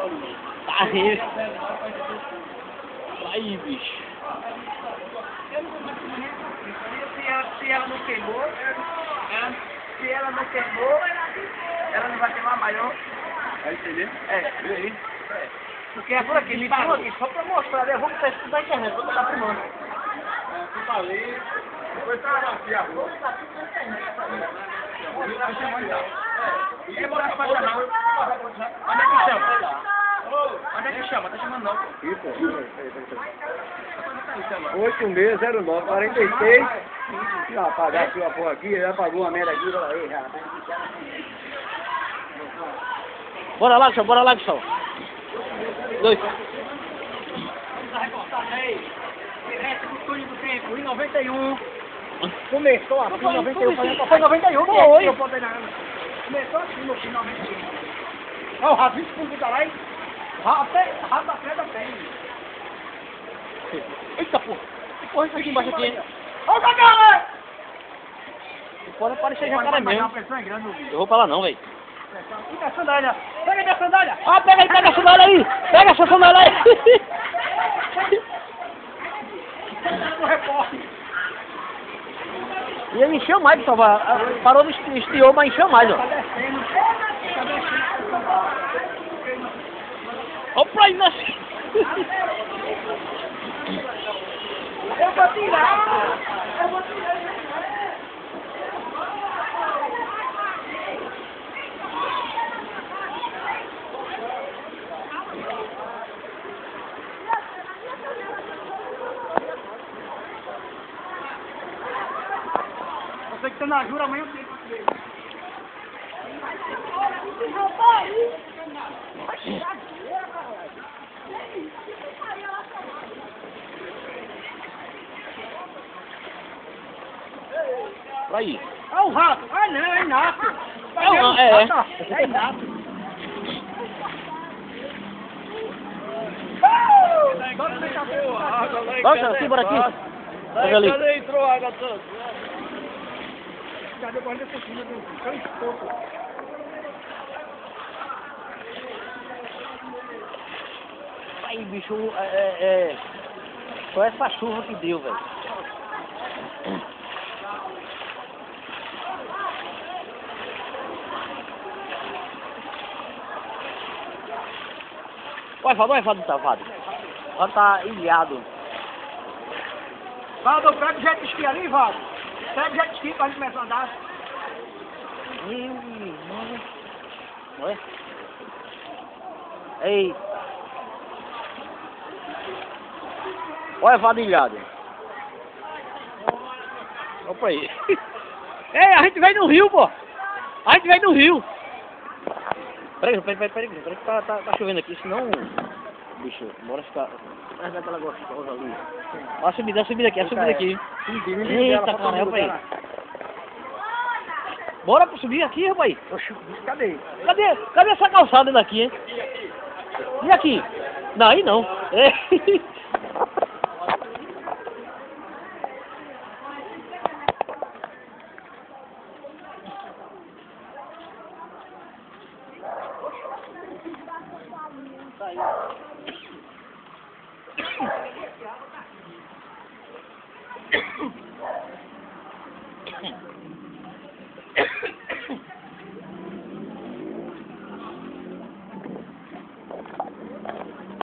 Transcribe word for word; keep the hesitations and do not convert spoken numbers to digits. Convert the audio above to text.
Tá aí. Aí, bicho. Se ela, se ela não queimou, ela, se ela não queimou, ela não vai queimar maior. Vai entender? É, vê aí. É. Porque é por aqui, me parou aqui, só pra mostrar, né? Eu vou botar isso na internet, vou botar filmando. É, tu tá ali, depois tu vai aqui a rua. É morar pra cá não. Onde é que chama? Onde é que chama? Tá chamando não. Aqui, pô. oito seis zero nove quarenta e seis. Já apagar a sua porra aqui, já apagou uma merda aqui, olha aí, já. Bora lá, Gustavo, bora lá, Gustavo. Dois. Essa reportagem aí, direto do túnel do tempo, em noventa e um. Começou assim, em noventa e um. Foi em noventa e um, foi. Começou assim, no fim de noventa e um. Olha o rato, vinte segundos da lá, hein? Até, rato da pedra tem. Eita, porra. Que porra é isso aqui embaixo aqui, hein? Olha o cagão, Pode aparecer jacaré mesmo. pessoa é grande, Eu vou pra lá não, velho. e a sandália? Pega minha sandália! Ah, pega aí, pega a sandália aí! Pega essa sandália aí! No repórter. E ele encheu mais, Gustavo. Parou no esti- estiou, mas encheu mais, ó. Tá descendo. Tá descendo. Opa, aí, nossa! Eu vou tirar! Eu vou tirar! Você que tá na jura, amanhã eu tenho pra ver. Pra aí. Olha o rato! Ah não, é Inácio! É o- é, é. É Inácio! Bora, aqui, bora aqui. Pega ali. Cadê entrou a água toda? Cadê o guarda por cima do cão escopo? Aí, bicho, é, é, é... Só essa chuva que deu, velho. Vai, Fado, vai, Fado, tá, Fado. Fado tá ilhado. Valdo, pega o jet ski ali, Valdo. Pega o jet ski pra gente começar a andar. Meu irmão. Olha. Ei. Olha, Fado ilhado. Opa aí. Ei, a gente veio no rio, pô. A gente veio no rio. Peraí, peraí, peraí, peraí, peraí que tá, tá, tá chovendo aqui, senão... Bicho, bora ficar... Mas aquela gostosa ali. Olha a subida, a subida aqui, a subida aqui. Eita, caramba, aí. Bora pra subir aqui, rapaz. Oxi, cadê? Cadê, cadê essa calçada daqui, hein? E aqui? Não, aí não. É. Tá aí.